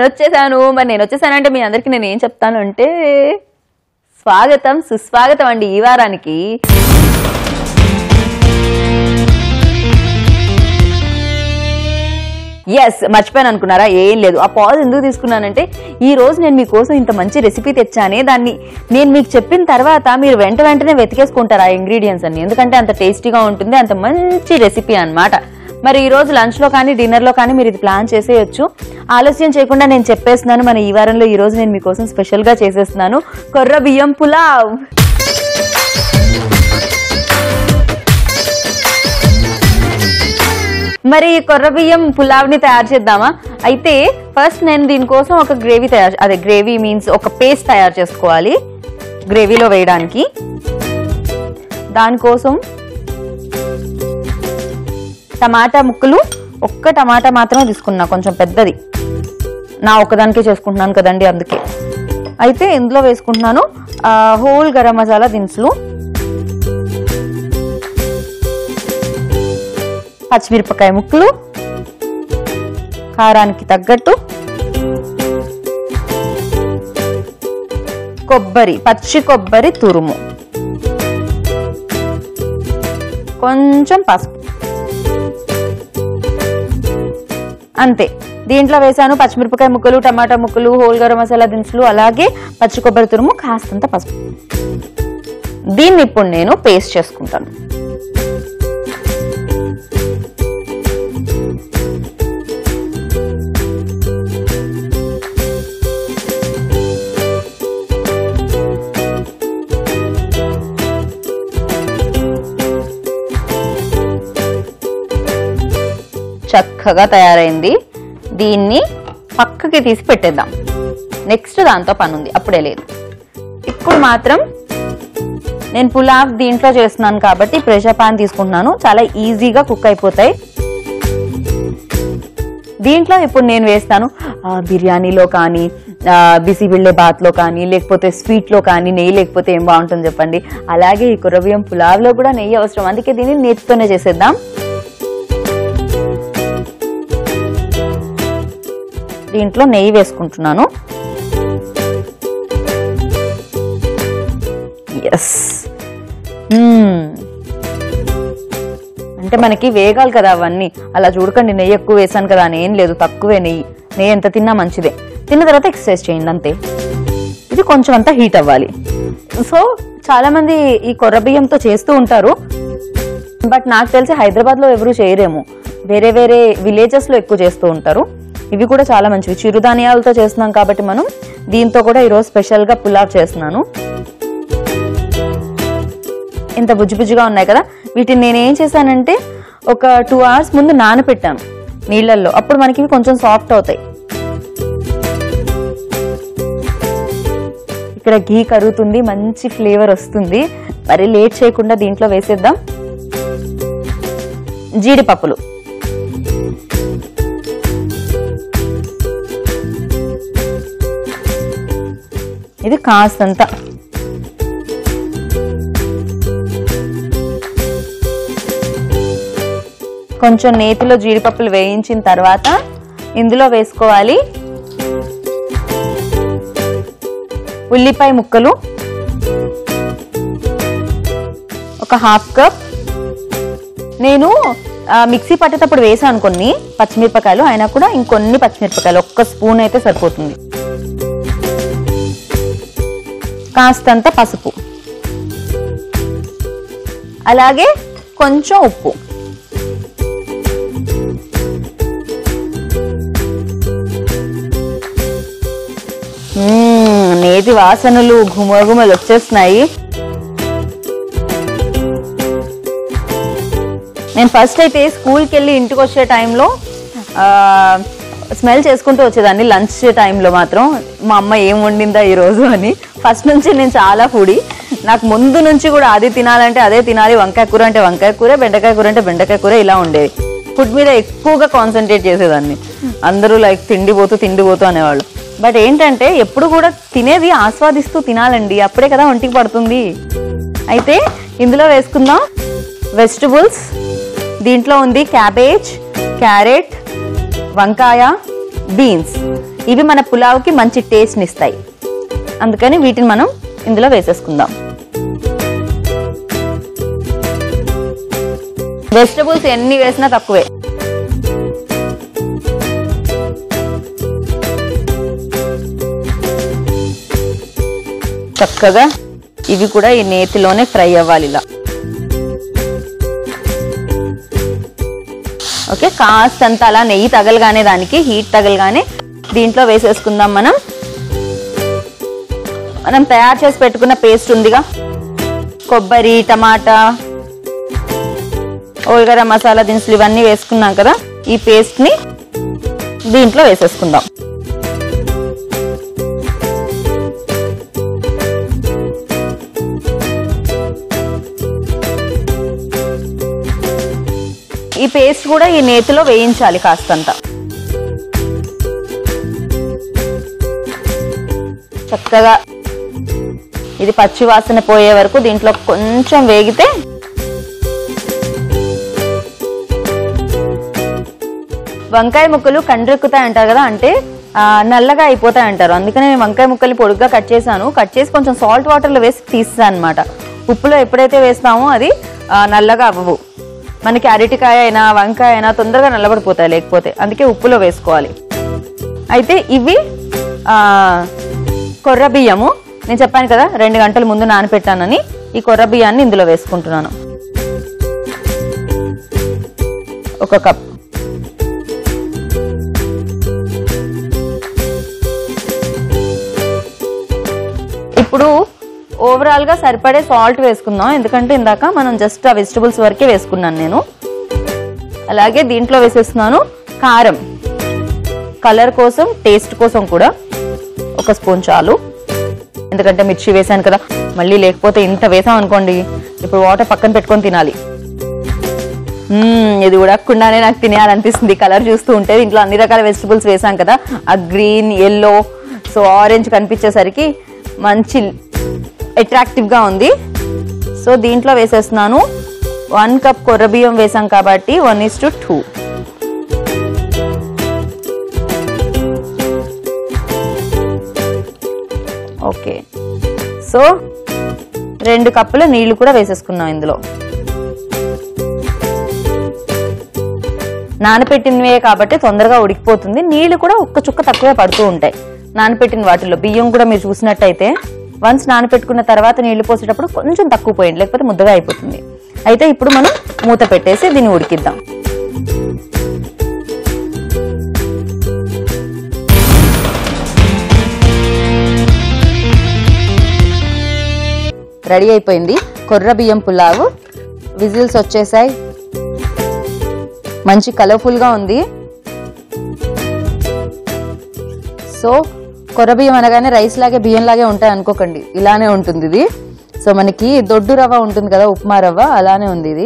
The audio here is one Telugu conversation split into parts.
వచ్చేసాను. మరి నేను వచ్చేసానంటే మీ అందరికి నేను ఏం చెప్తాను అంటే స్వాగతం సుస్వాగతం అండి ఈ వారానికి. ఎస్, మర్చిపోయాను అనుకున్నారా? ఏం లేదు. ఆ పాజ్ ఎందుకు తీసుకున్నానంటే ఈ రోజు నేను మీకోసం ఇంత మంచి రెసిపీ తెచ్చానే, దాన్ని నేను మీకు చెప్పిన తర్వాత మీరు వెంటనే వెతికేసుకుంటారు ఆ ఇంగ్రీడియంట్స్ అన్ని, ఎందుకంటే అంత టేస్టీగా ఉంటుంది, అంత మంచి రెసిపీ అన్నమాట. మరి ఈ రోజు లంచ్ లో కానీ డిన్నర్ లో కానీ మీరు ఇది ప్లాన్ చేసేయచ్చు. ఆలస్యం చేయకుండా నేను చెప్పేస్తున్నాను, మన ఈ వారంలో ఈ రోజు నేను మీకోసం స్పెషల్ గా చేసేస్తున్నాను కొర్ర బియ్యం పులావ్. మరి కొర్ర బియ్యం పులావ్ ని తయారు చేద్దామా? అయితే ఫస్ట్ నేను దీనికోసం ఒక గ్రేవీ మీన్స్ ఒక పేస్ట్ తయారు చేసుకోవాలి గ్రేవీలో వేయడానికి. దానికోసం టమాటా ముక్కలు, ఒక్క టమాటా మాత్రమే తీసుకున్నా, కొంచెం పెద్దది, నా ఒక్కదానికే చేసుకుంటున్నాను కదండి అందుకే. అయితే ఇందులో వేసుకుంటున్నాను హోల్ గరం మసాలా దినుసులు, పచ్చిమిరపకాయ ముక్కలు, కారానికి తగ్గట్టు పచ్చి కొబ్బరి తురుము, కొంచెం పసుపు, అంతే. దీంట్లో వేసాను పచ్చిమిరపకాయ ముక్కలు, టమాటా ముక్కలు, హోల్ గరం మసాలా దినుసులు, అలాగే పచ్చి కొబ్బరి తురుము, కాస్తంత పసుపు. దీన్ని ఇప్పుడు నేను పేస్ట్ చేసుకుంటాను. చక్కగా తయారైంది. దీన్ని పక్కకి తీసి పెట్టేద్దాం. నెక్స్ట్ దాంతో పని ఉంది, అప్పుడే లేదు. ఇప్పుడు మాత్రం నేను పులావ్ దీంట్లో చేస్తున్నాను కాబట్టి ప్రెషర్ పాన్ తీసుకుంటున్నాను, చాలా ఈజీగా కుక్ అయిపోతాయి. దీంట్లో ఇప్పుడు నేను వేస్తాను బిర్యానీలో కానీ, బిసిబిళ్ళే బాత్లో కానీ, లేకపోతే స్వీట్లో కానీ నెయ్యి లేకపోతే ఏం బాగుంటుంది చెప్పండి. అలాగే ఈ కొర్ర బియ్యం పులావ్లో కూడా నెయ్యి అవసరం, అందుకే దీన్ని నేతితోనే చేసేద్దాం. దీంట్లో నెయ్యి వేసుకుంటున్నాను. ఎస్, అంటే మనకి వేగాలి కదా అవన్నీ, అలా చూడకండి నెయ్యి ఎక్కువ వేసాను కదా అని ఏం లేదు, తక్కువే నెయ్యి ఎంత తిన్నా మంచిదే. తిన్న తర్వాత ఎక్సర్సైజ్ చేయండి అంతే. ఇది కొంచెం అంతా హీట్ అవ్వాలి. సో చాలా మంది ఈ కొర్ర బియ్యంతో చేస్తూ ఉంటారు, బట్ నాకు తెలిసి హైదరాబాద్ లో ఎవరు చేయరేమో, వేరే వేరే విలేజెస్ లో ఎక్కువ చేస్తూ ఉంటారు. ఇవి కూడా చాలా మంచివి, చిరుధాన్యాలతో చేస్తున్నాం కాబట్టి మనం దీంతో కూడా ఈరోజు స్పెషల్ గా పులావ్ చేస్తున్నాను. ఇంత బుజ్జిబుజ్జిగా ఉన్నాయి కదా, వీటిని నేనేం చేశానంటే ఒక 2 hours ముందు నానపెట్టాను నీళ్ళల్లో, అప్పుడు మనకి ఇవి కొంచెం సాఫ్ట్ అవుతాయి. ఇక్కడ ఘీ కరుగుతుంది, మంచి ఫ్లేవర్ వస్తుంది. మరి లేట్ చేయకుండా దీంట్లో వేసేద్దాం జీడిపప్పులు. ఇది కాస్తంత కొంచెం నేతిలో జీడిపప్పులు వేయించిన తర్వాత ఇందులో వేసుకోవాలి ఉల్లిపాయ ముక్కలు, ఒక 1/2 కప్. నేను మిక్సీ పట్టేటప్పుడు వేసాను కొన్ని పచ్చిమిరపకాయలు, అయినా కూడా ఇంకొన్ని పచ్చిమిరపకాయలు, 1 స్పూన్ అయితే సరిపోతుంది. కాస్తంత పసుపు, అలాగే కొంచెం ఉప్పు. నేతి వాసనలు గుమగుమలు వచ్చేస్తున్నాయి. నేను ఫస్ట్ అయితే స్కూల్కి వెళ్ళి ఇంటికి వచ్చే టైంలో స్మెల్ చేసుకుంటూ వచ్చేదాన్ని. లంచ్ టైంలో మాత్రం మా అమ్మ ఏం వండిందా ఈరోజు అని. ఫస్ట్ నుంచి నేను చాలా ఫుడీ, నాకు ముందు నుంచి కూడా అది తినాలంటే అదే తినాలి, వంకాయ కూర అంటే వంకాయ కూర, బెండకాయ కూర అంటే బెండకాయ కూర, ఇలా ఉండేది. ఫుడ్ మీద ఎక్కువగా కాన్సన్ట్రేట్ చేసేదాన్ని. అందరూ లైక్ తిండిపోతూ అనేవాళ్ళు. బట్ ఏంటంటే ఎప్పుడు కూడా తినేది ఆస్వాదిస్తూ తినాలండి, అప్పుడే కదా ఒంటికి పడుతుంది. అయితే ఇందులో వేసుకుందాం వెజిటబుల్స్. దీంట్లో ఉంది క్యాబేజ్, క్యారెట్, వంకాయ, బీన్స్. ఇవి మన పులావ్కి మంచి టేస్ట్ని ఇస్తాయి. అందుకని వీటిని మనం ఇందులో వేసేసుకుందాం. వెజిటబుల్స్ ఎన్ని వేసినా తక్కువే. చక్కగా ఇవి కూడా ఈ నేతిలోనే ఫ్రై అవ్వాలి ఇలా. ఓకే, కాస్తంత అలా నెయ్యి తగలగానే, దానికి హీట్ తగలగానే దీంట్లో వేసేసుకుందాం మనం తయారు చేసి పెట్టుకున్న పేస్ట్ ఉందిగా, కొబ్బరి, టమాటా, గరం మసాలా దినుసులు ఇవన్నీ వేసుకున్నాం కదా, ఈ పేస్ట్ని దీంట్లో వేసేసుకుందాం. ఈ పేస్ట్ కూడా ఈ నేతిలో వేయించాలి కాస్తంత. చక్కగా ఇది పచ్చి వాసన పోయే వరకు దీంట్లో కొంచెం వేగితే వంకాయ ముక్కలు కండ్రెక్కుతాయి అంటారు కదా, అంటే నల్లగా అయిపోతాయి అంటారు. అందుకని నేను వంకాయ ముక్కల్ని పొడుగ్గా కట్ చేశాను. కట్ చేసి కొంచెం సాల్ట్ వాటర్లో వేసి తీస్తాను అనమాట. ఉప్పులో ఎప్పుడైతే వేస్తామో అది నల్లగా అవ్వవు. మనకి అరటికాయ అయినా వంకాయ అయినా తొందరగా నల్లబడిపోతాయి లేకపోతే, అందుకే ఉప్పులో వేసుకోవాలి. అయితే ఇవి కొర్ర బియ్యము, నేను చెప్పాను కదా 2 గంటల ముందు నానపెట్టానని. ఈ కొర్ర బియ్యాన్ని ఇందులో వేసుకుంటున్నాను. 1 కప్. ఇప్పుడు ఓవరాల్ గా సరిపడే సాల్ట్ వేసుకుందాం, ఎందుకంటే ఇందాక మనం జస్ట్ ఆ వెజిటబుల్స్ వరకే వేసుకున్నాను నేను. అలాగే దీంట్లో వేసేస్తున్నాను కారం, కలర్ కోసం, టేస్ట్ కోసం కూడా 1 స్పూన్ చాలు. ఎందుకంటే మిర్చి వేసాను కదా, మళ్ళీ లేకపోతే ఇంత వేసాం అనుకోండి ఇప్పుడు వాటర్ పక్కన పెట్టుకొని తినాలి. ఇది ఉడకకుండానే నాకు తినేయాలనిపిస్తుంది కలర్ చూస్తూ ఉంటే. దీంట్లో అన్ని రకాల వెజిటబుల్స్ వేసాం కదా, ఆ గ్రీన్, ఎల్లో, సో ఆరెంజ్ కనిపించేసరికి మంచి అట్రాక్టివ్ గా ఉంది. సో దీంట్లో వేసేస్తున్నాను 1 కప్ కొర్ర బియ్యం వేసాం కాబట్టి 1:2. ఓకే, సో 2 కప్పుల నీళ్లు కూడా వేసేసుకున్నాం ఇందులో. నానపెట్టినవే కాబట్టి తొందరగా ఉడికిపోతుంది. నీళ్లు కూడా 1 చుక్క తక్కువే పడుతూ ఉంటాయి నానపెట్టిన వాటిలో. బియ్యం కూడా మీరు చూసినట్టయితే వన్స్ నానపెట్టుకున్న తర్వాత నీళ్లు పోసేటప్పుడు కొంచెం తక్కువ పోయింది, లేకపోతే ముద్దగా అయిపోతుంది. అయితే ఇప్పుడు మనం మూత పెట్టేసి దీన్ని ఉడికిద్దాం. రెడీ అయిపోయింది కొర్ర బియ్యం పులావ్. విజిల్స్ వచ్చేసాయి, మంచి కలర్ఫుల్ గా ఉంది. సో కొర్ర బియ్యం అనగానే రైస్ లాగే బియ్యం లాగే ఉంటాయి అనుకోకండి, ఇలానే ఉంటుంది ఇది. సో మనకి దొడ్డు రవ్వ ఉంటుంది కదా, ఉప్మా రవ్వ, అలానే ఉంది ఇది.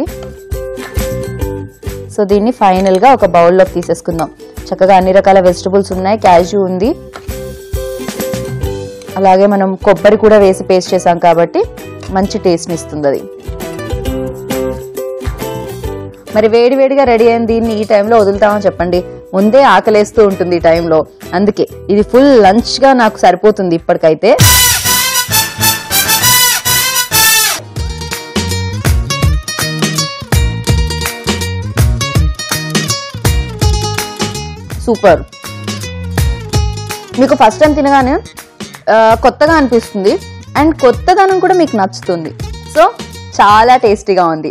సో దీన్ని ఫైనల్ గా ఒక బౌల్లోకి తీసేసుకుందాం. చక్కగా అన్ని రకాల వెజిటబుల్స్ ఉన్నాయి, క్యాష్యూ ఉంది, అలాగే మనం కొబ్బరి కూడా వేసి పేస్ట్ చేసాం కాబట్టి మంచి టేస్ట్ని ఇస్తుంది అది. మరి వేడివేడిగా రెడీ అయిన దీన్ని ఈ టైంలో వదులుతామని చెప్పండి, ముందే ఆకలేస్తూ ఉంటుంది ఈ టైంలో. అందుకే ఇది ఫుల్ లంచ్ గా నాకు సరిపోతుంది ఇప్పటికైతే. సూపర్. మీకు ఫస్ట్ టైం తినగానే కొత్తగా అనిపిస్తుంది అండ్ కొత్తదనం కూడా మీకు నచ్చుతుంది. సో చాలా టేస్టీగా ఉంది.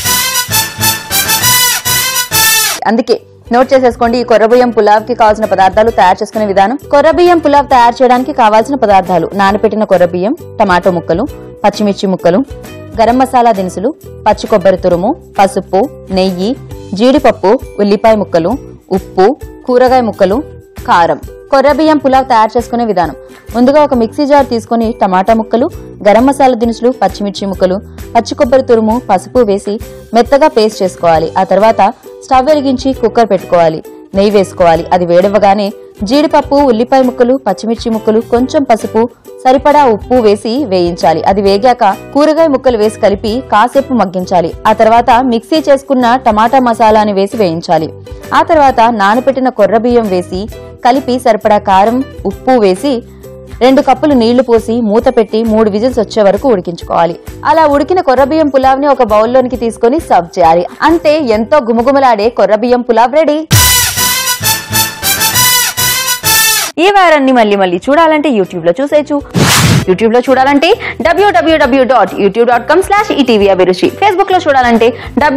అందుకే నోట్ చేసేసుకోండి. ఈ కొర్రబియ్యం పులావ్ కి కావాల్సిన పదార్థాలు, తయారు చేసుకునే విధానం. కొర్రబియ్యం పులావ్ తయారు చేయడానికి కావాల్సిన పదార్థాలు: నానబెట్టిన కొర్రబియ్యం, టమాటో ముక్కలు, పచ్చిమిర్చి ముక్కలు, గరం మసాలా దినుసులు, పచ్చి కొబ్బరి తురుము, పసుపు, నెయ్యి, జీడిపప్పు, ఉల్లిపాయ ముక్కలు, ఉప్పు, కూరగాయ ముక్కలు, కారం. కొర్రబియ్యం పులావ్ తయారు చేసుకునే విధానం: ముందుగా ఒక మిక్సీ జార్ తీసుకుని టమాటా ముక్కలు, గరం మసాలా దినుసులు, పచ్చిమిర్చి ముక్కలు, పచ్చి కొబ్బరి తురుము, పసుపు వేసి మెత్తగా పేస్ట్ చేసుకోవాలి. ఆ తర్వాత స్టవ్ వెలిగించి కుక్కర్ పెట్టుకోవాలి. నెయ్యి వేసుకోవాలి. అది వేడవగానే జీడిపప్పు, ఉల్లిపాయ ముక్కలు, పచ్చిమిర్చి ముక్కలు, కొంచెం పసుపు, సరిపడా ఉప్పు వేసి వేయించాలి. అది వేగాక కూరగాయ ముక్కలు వేసి కలిపి కాసేపు మగ్గించాలి. ఆ తర్వాత మిక్సీ చేసుకున్న టమాటా మసాలాని వేసి వేయించాలి. ఆ తర్వాత నానబెట్టిన కొర్ర బియ్యం వేసి కలిపి సరిపడా కారం, ఉప్పు వేసి 2 కప్పులు నీళ్లు పోసి మూత పెట్టి 3 విజిల్స్ వచ్చే వరకు ఉడికించుకోవాలి. అలా ఉడికిన కొర్రబియ్యం పులావ్ని ఒక బౌల్లోనికి తీసుకొని సర్వ్ చేయాలి. అంతే, ఎంతో గుమగుమలాడే కొర్రబియ్యం పులావ్ రెడీ. ఈ వారాన్ని మళ్ళీ చూడాలంటే యూట్యూబ్ లో చూసేయచ్చు. యూట్యూబ్ లో చూడాలంటే www.youtube.com/etvabhiruchi, ఫేస్బుక్ లో చూడాలంటే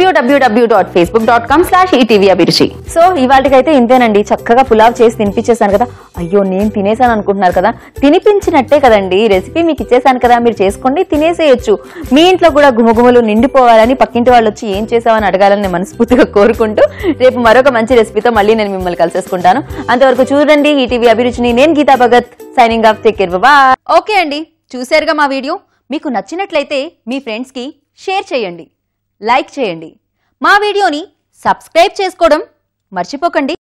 www.facebook.com/etvabhiruchi. సో ఇవాళకైతే ఇంతేనండి. చక్కగా పులావ్ చేసి తినిపించేశాను కదా. అయ్యో నేను తినేసాను అనుకుంటున్నారు కదా, తినిపించినట్టే కదండి. రెసిపీ మీకు ఇచ్చేసాను కదా, మీరు చేసుకోండి, తినేసేయచ్చు. మీ ఇంట్లో కూడా గుమగుమలు నిండిపోవాలని పక్కింటి వాళ్ళు వచ్చి ఏం చేసావని అడగాలని నేను మనస్ఫూర్తిగా కోరుకుంటూ రేపు మరొక మంచి రెసిపీతో మళ్ళీ నేను మిమ్మల్ని కలిసేసుకుంటాను. అంతవరకు చూడండి ఈటీవీ అభిరుచిని. నేను Geeta Bhagat signing off. Take care, bye. Okay అండి, చూశారుగా మా వీడియో. మీకు నచ్చినట్లయితే మీ ఫ్రెండ్స్ కి షేర్ చేయండి, లైక్ చేయండి. మా వీడియోని సబ్స్క్రైబ్ చేసుకోవడం మర్చిపోకండి.